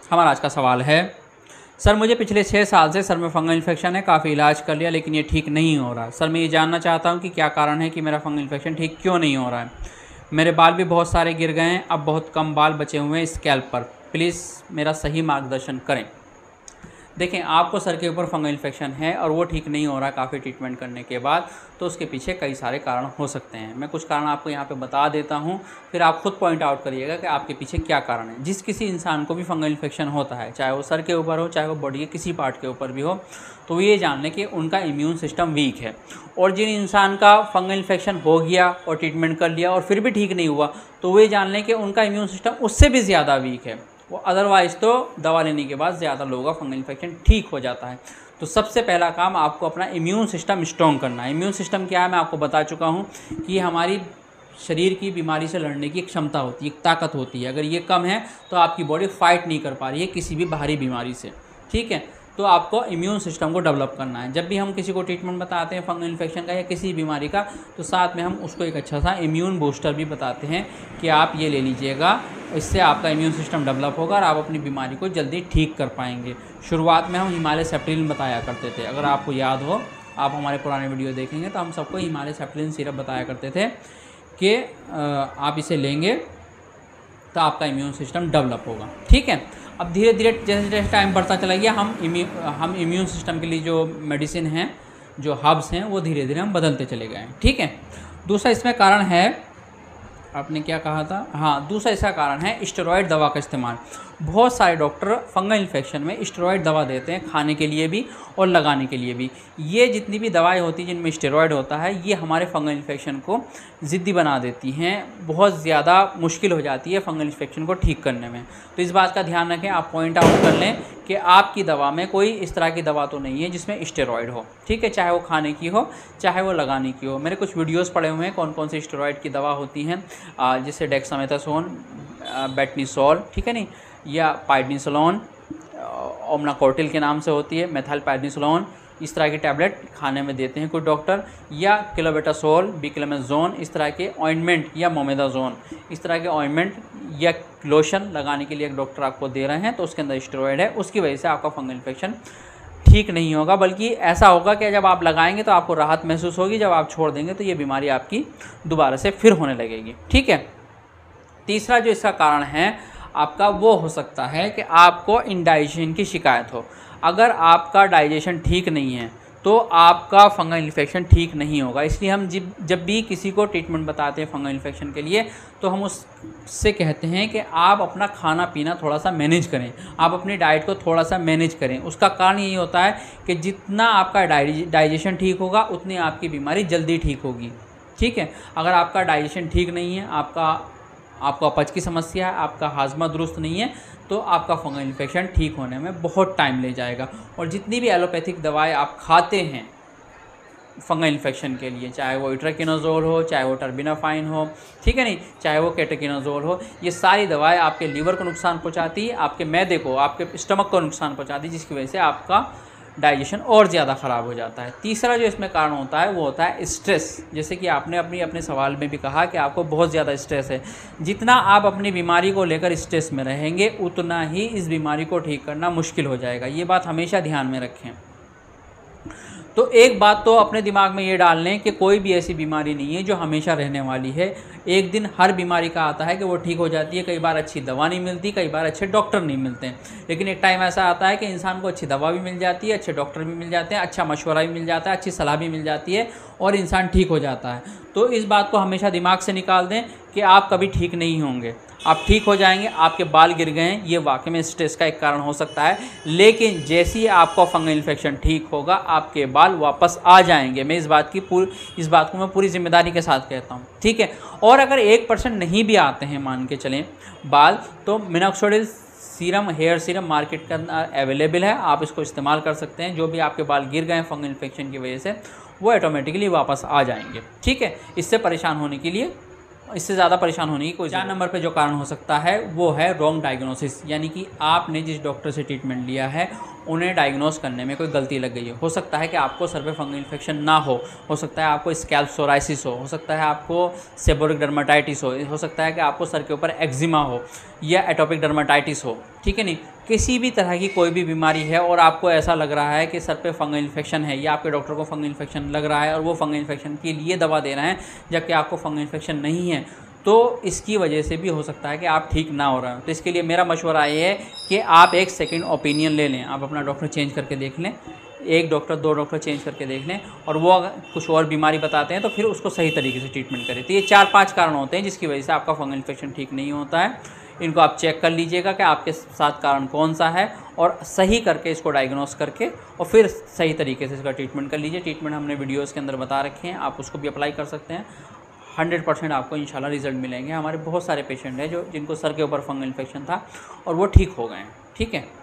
हमारा आज का सवाल है, सर मुझे पिछले 6 साल से सर में फंगल इन्फेक्शन है, काफ़ी इलाज कर लिया लेकिन ये ठीक नहीं हो रहा। सर मैं ये जानना चाहता हूँ कि क्या कारण है कि मेरा फंगल इन्फेक्शन ठीक क्यों नहीं हो रहा है। मेरे बाल भी बहुत सारे गिर गए हैं, अब बहुत कम बाल बचे हुए हैं स्कैल्प पर, प्लीज़ मेरा सही मार्गदर्शन करें। देखें, आपको सर के ऊपर फंगल इन्फेक्शन है और वो ठीक नहीं हो रहा काफ़ी ट्रीटमेंट करने के बाद, तो उसके पीछे कई सारे कारण हो सकते हैं। मैं कुछ कारण आपको यहाँ पे बता देता हूँ, फिर आप खुद पॉइंट आउट करिएगा कि आपके पीछे क्या कारण है। जिस किसी इंसान को भी फंगल इन्फेक्शन होता है, चाहे वो सर के ऊपर हो, चाहे वो बॉडी के किसी पार्ट के ऊपर भी हो, तो ये जान लें कि उनका इम्यून सिस्टम वीक है। और जिन इंसान का फंगल इन्फेक्शन हो गया और ट्रीटमेंट कर लिया और फिर भी ठीक नहीं हुआ, तो वो ये जान लें कि उनका इम्यून सिस्टम उससे भी ज़्यादा वीक है। वो अदरवाइज़ तो दवा लेने के बाद ज़्यादा लोगों का फंगल इन्फेक्शन ठीक हो जाता है। तो सबसे पहला काम आपको अपना इम्यून सिस्टम स्ट्रॉन्ग करना है। इम्यून सिस्टम क्या है, मैं आपको बता चुका हूँ कि हमारी शरीर की बीमारी से लड़ने की एक क्षमता होती है, एक ताकत होती है। अगर ये कम है तो आपकी बॉडी फाइट नहीं कर पा रही है किसी भी बाहरी बीमारी से, ठीक है। तो आपको इम्यून सिस्टम को डेवलप करना है। जब भी हम किसी को ट्रीटमेंट बताते हैं फंगल इन्फेक्शन का या किसी बीमारी का, तो साथ में हम उसको एक अच्छा सा इम्यून बूस्टर भी बताते हैं कि आप ये ले लीजिएगा, इससे आपका इम्यून सिस्टम डेवलप होगा और आप अपनी बीमारी को जल्दी ठीक कर पाएंगे। शुरुआत में हम हिमालय सेप्टिलिन बताया करते थे, अगर आपको याद हो, आप हमारे पुराने वीडियो देखेंगे तो हम सबको हिमालय सेप्टिलिन सिरप बताया करते थे कि आप इसे लेंगे तो आपका इम्यून सिस्टम डेवलप होगा, ठीक है। अब धीरे धीरे जैसे जैसे टाइम बढ़ता चला गया, हम इम्यून सिस्टम के लिए जो मेडिसिन हैं, जो हर्ब्स हैं, वो धीरे धीरे हम बदलते चले गए, ठीक है। दूसरा इसमें कारण है, आपने क्या कहा था, हाँ, दूसरा इसका कारण है स्टेरॉयड दवा का इस्तेमाल। बहुत सारे डॉक्टर फंगल इन्फेक्शन में स्टेरॉयड दवा देते हैं, खाने के लिए भी और लगाने के लिए भी। ये जितनी भी दवाएं होती हैं जिनमें स्टेरॉयड होता है, ये हमारे फंगल इन्फेक्शन को ज़िद्दी बना देती हैं, बहुत ज़्यादा मुश्किल हो जाती है फंगल इन्फेक्शन को ठीक करने में। तो इस बात का ध्यान रखें, आप पॉइंट आउट कर लें कि आपकी दवा में कोई इस तरह की दवा तो नहीं है जिसमें स्टेरॉयड हो, ठीक है, चाहे वो खाने की हो चाहे वो लगाने की हो। मेरे कुछ वीडियोस पड़े हुए हैं कौन कौन से स्टेरॉयड की दवा होती हैं, जैसे डेक्सामेथासोन, बेटनीसोल, ठीक है नहीं, या पाइडनिसोलोन, ओमनाकोर्टिल के नाम से होती है, मेथाइलपाइडनिसोलोन, इस तरह की टैबलेट खाने में देते हैं कुछ डॉक्टर, या क्लोबेटासोल, बिक्लेमेज़ोन, इस तरह के ऑइंटमेंट, या मोमेदाजोन, इस तरह के ऑइंटमेंट या लोशन लगाने के लिए एक डॉक्टर आपको दे रहे हैं, तो उसके अंदर स्टेरॉयड है, उसकी वजह से आपका फंगल इन्फेक्शन ठीक नहीं होगा, बल्कि ऐसा होगा कि जब आप लगाएंगे तो आपको राहत महसूस होगी, जब आप छोड़ देंगे तो ये बीमारी आपकी दोबारा से फिर होने लगेगी, ठीक है। तीसरा जो इसका कारण है आपका, वो हो सकता है कि आपको इंडाइजेशन की शिकायत हो। अगर आपका डाइजेशन ठीक नहीं है तो आपका फंगल इन्फेक्शन ठीक नहीं होगा। इसलिए हम जब भी किसी को ट्रीटमेंट बताते हैं फंगल इन्फेक्शन के लिए, तो हम उससे कहते हैं कि आप अपना खाना पीना थोड़ा सा मैनेज करें, आप अपनी डाइट को थोड़ा सा मैनेज करें। उसका कारण यही होता है कि जितना आपका डाइजेशन ठीक होगा उतनी आपकी बीमारी जल्दी ठीक होगी, ठीक है। अगर आपका डाइजेशन ठीक नहीं है, आपको अपच की समस्या है, आपका हाजमा दुरुस्त नहीं है, तो आपका फंगल इन्फेक्शन ठीक होने में बहुत टाइम ले जाएगा। और जितनी भी एलोपैथिक दवाएं आप खाते हैं फंगल इन्फेक्शन के लिए, चाहे वो इट्राकिनोजोल हो, चाहे वो टर्बिनाफाइन हो, ठीक है नहीं, चाहे वो केटोकिनोजोल हो, ये सारी दवाएं आपके लीवर को नुकसान पहुंचाती है, आपके मैदे को, आपके स्टमक को नुकसान पहुंचाती है, जिसकी वजह से आपका डाइजेशन और ज़्यादा ख़राब हो जाता है। तीसरा जो इसमें कारण होता है वो होता है स्ट्रेस। जैसे कि आपने अपने सवाल में भी कहा कि आपको बहुत ज़्यादा स्ट्रेस है। जितना आप अपनी बीमारी को लेकर स्ट्रेस में रहेंगे, उतना ही इस बीमारी को ठीक करना मुश्किल हो जाएगा। ये बात हमेशा ध्यान में रखें। तो एक बात तो अपने दिमाग में ये डाल लें कि कोई भी ऐसी बीमारी नहीं है जो हमेशा रहने वाली है। एक दिन हर बीमारी का आता है कि वो ठीक हो जाती है। कई बार अच्छी दवा नहीं मिलती, कई बार अच्छे डॉक्टर नहीं मिलते हैं, लेकिन एक टाइम ऐसा आता है कि इंसान को अच्छी दवा भी मिल जाती है, अच्छे डॉक्टर भी मिल जाते हैं, अच्छा मशवरा भी मिल जाता है, अच्छी सलाह भी मिल जाती है और इंसान ठीक हो जाता है। तो इस बात को हमेशा दिमाग से निकाल दें कि आप कभी ठीक नहीं होंगे, आप ठीक हो जाएंगे। आपके बाल गिर गए हैं, ये वाकई में स्ट्रेस का एक कारण हो सकता है, लेकिन जैसे ही आपका फंगल इन्फेक्शन ठीक होगा आपके बाल वापस आ जाएंगे। मैं इस बात को मैं पूरी जिम्मेदारी के साथ कहता हूँ, ठीक है। और अगर 1% नहीं भी आते हैं, मान के चलें बाल, तो minoxidil serum, hair serum market के अंदर अवेलेबल है, आप इसको इस्तेमाल कर सकते हैं। जो भी आपके बाल गिर गए हैं फंगल इन्फेक्शन की वजह से, वो ऑटोमेटिकली वापस आ जाएंगे, ठीक है। इससे ज़्यादा परेशान होने की कोई 4 नंबर पे जो कारण हो सकता है वो है रॉन्ग डायग्नोसिस, यानी कि आपने जिस डॉक्टर से ट्रीटमेंट लिया है उन्हें डायग्नोस करने में कोई गलती लग गई हो सकता है कि आपको सर पे फंगल इन्फेक्शन ना हो सकता है आपको स्कैल्प सोराइसिस हो सकता है आपको सेबोरिक डर्माटाइटिस हो सकता है कि आपको सर के ऊपर एक्जिमा हो या एटोपिक डर्माटाइटिस हो, ठीक है नहीं, किसी भी तरह की कोई भी बीमारी है और आपको ऐसा लग रहा है कि सर पे फंगल इन्फेक्शन है या आपके डॉक्टर को फंगल इन्फेक्शन लग रहा है और वो फंगल इन्फेक्शन के लिए दवा दे रहे हैं जबकि आपको फंगल इन्फेक्शन नहीं है, तो इसकी वजह से भी हो सकता है कि आप ठीक ना हो रहे हो। तो इसके लिए मेरा मशवरा ये है कि आप एक सेकंड ओपिनियन ले लें, आप अपना डॉक्टर चेंज करके देख लें, एक डॉक्टर 2 डॉक्टर चेंज करके देख लें और वो अगर कुछ और बीमारी बताते हैं तो फिर उसको सही तरीके से ट्रीटमेंट करें। तो ये 4-5 कारण होते हैं जिसकी वजह से आपका फंगल इन्फेक्शन ठीक नहीं होता है। इनको आप चेक कर लीजिएगा कि आपके साथ कारण कौन सा है और सही करके इसको डायग्नोस करके और फिर सही तरीके से इसका ट्रीटमेंट कर लीजिए। ट्रीटमेंट हमने वीडियोज़ के अंदर बता रखे हैं, आप उसको भी अप्लाई कर सकते हैं। 100% आपको इंशाल्लाह रिज़ल्ट मिलेंगे। हमारे बहुत सारे पेशेंट हैं जिनको सर के ऊपर फंगल इन्फेक्शन था और वो ठीक हो गए हैं। ठीक है।